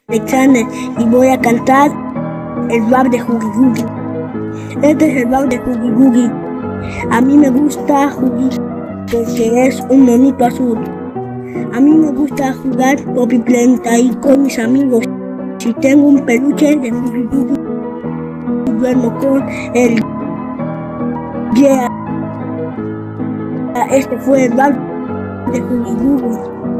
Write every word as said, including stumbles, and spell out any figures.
Alexander y voy a cantar el rap de Huggy Wuggy. Este es el rap de Huggy Wuggy. A mí me gusta Huggy porque es un monito azul. A mí me gusta jugar Poppy Playtime con mis amigos. Si tengo un peluche de Huggy Wuggy, duermo con el yeah. Este fue el rap de Huggy Wuggy.